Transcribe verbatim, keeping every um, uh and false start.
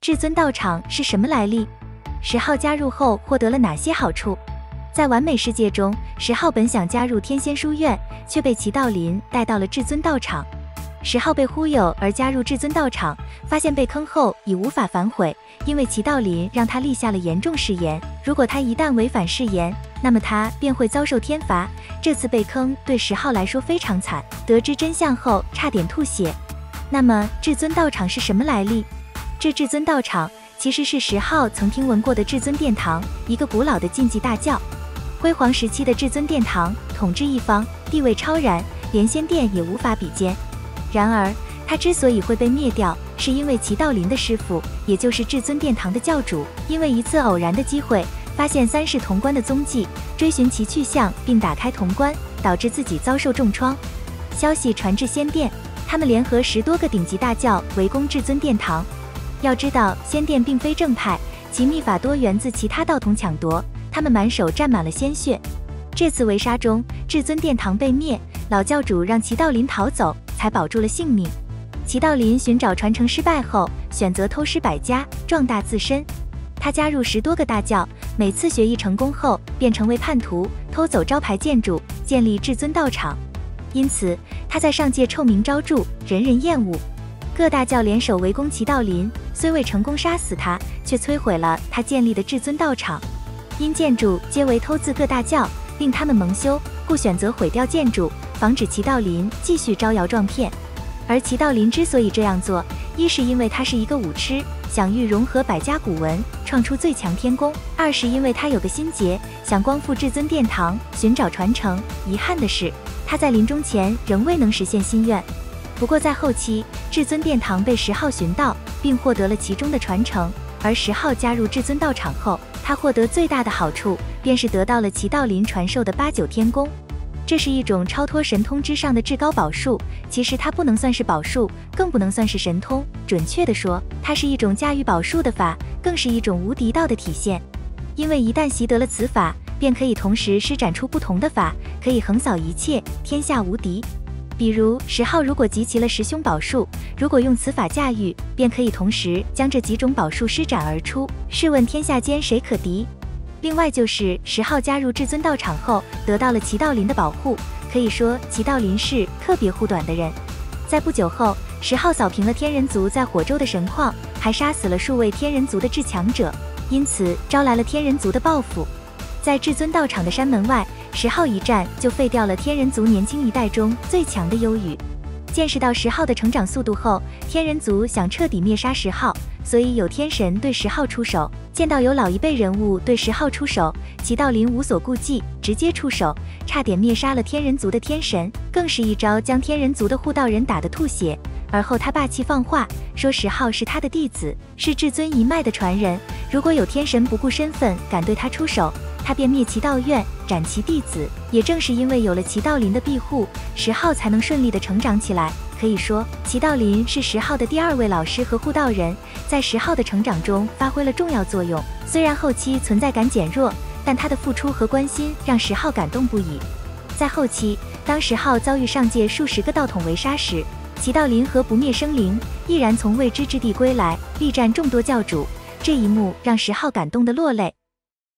至尊道场是什么来历？十号加入后获得了哪些好处？在完美世界中，十号本想加入天仙书院，却被祁道林带到了至尊道场。十号被忽悠而加入至尊道场，发现被坑后已无法反悔，因为祁道林让他立下了严重誓言，如果他一旦违反誓言，那么他便会遭受天罚。这次被坑对十号来说非常惨，得知真相后差点吐血。那么至尊道场是什么来历？这至尊道场其实是十号曾听闻过的至尊殿堂，一个古老的禁忌大教。辉煌时期的至尊殿堂统治一方，地位超然，连仙殿也无法比肩。然而他之所以会被灭掉，是因为祁道林的师傅，也就是至尊殿堂的教主，因为一次偶然的机会发现三世潼关的踪迹，追寻其去向并打开潼关，导致自己遭受重创。消息传至仙殿，他们联合十多个顶级大教围攻至尊殿堂。要知道仙殿并非正派，其秘法多源自其他道统抢夺，他们满手沾满了鲜血。这次围杀中，至尊殿堂被灭，老教主让祁道林逃走，才保住了性命。祁道林寻找传承失败后，选择偷师百家，壮大自身。他加入十多个大教，每次学艺成功后，便成为叛徒，偷走招牌建筑，建立至尊道场。因此，他在上界臭名昭著，人人厌恶。各大教联手围攻祁道林，虽未成功杀死他，却摧毁了他建立的至尊道场。因建筑皆为偷自各大教，令他们蒙羞，故选择毁掉建筑，防止祁道林继续招摇撞骗。而祁道林之所以这样做，一是因为他是一个武痴，想欲融合百家古文，创出最强天功；二是因为他有个心结，想光复至尊殿堂，寻找传承。遗憾的是，他在临终前仍未能实现心愿。不过在后期，至尊殿堂被十号寻到，并获得了其中的传承。而十号加入至尊道场后，他获得最大的好处，便是得到了祁道林传授的八九天功。这是一种超脱神通之上的至高宝术，其实它不能算是宝术，更不能算是神通。准确地说，它是一种驾驭宝术的法，更是一种无敌道的体现。因为一旦习得了此法，便可以同时施展出不同的法，可以横扫一切，天下无敌。比如十号如果集齐了十凶宝术，如果用此法驾驭，便可以同时将这几种宝术施展而出，试问天下间谁可敌？另外就是十号加入至尊道场后，得到了祁道林的保护，可以说祁道林是特别护短的人。在不久后，十号扫平了天人族在火州的神矿，还杀死了数位天人族的至强者，因此招来了天人族的报复。在至尊道场的山门外，十号一战就废掉了天人族年轻一代中最强的幽羽。见识到十号的成长速度后，天人族想彻底灭杀十号，所以有天神对十号出手。见到有老一辈人物对十号出手，祁道林无所顾忌，直接出手，差点灭杀了天人族的天神，更是一招将天人族的护道人打得吐血。而后他霸气放话，说十号是他的弟子，是至尊一脉的传人，如果有天神不顾身份敢对他出手，他便灭其道院，斩其弟子。也正是因为有了祁道林的庇护，十号才能顺利的成长起来。可以说，祁道林是十号的第二位老师和护道人，在十号的成长中发挥了重要作用。虽然后期存在感减弱，但他的付出和关心让十号感动不已。在后期，当十号遭遇上界数十个道统围杀时，祁道林和不灭生灵毅然从未知之地归来，力战众多教主，这一幕让十号感动得落泪。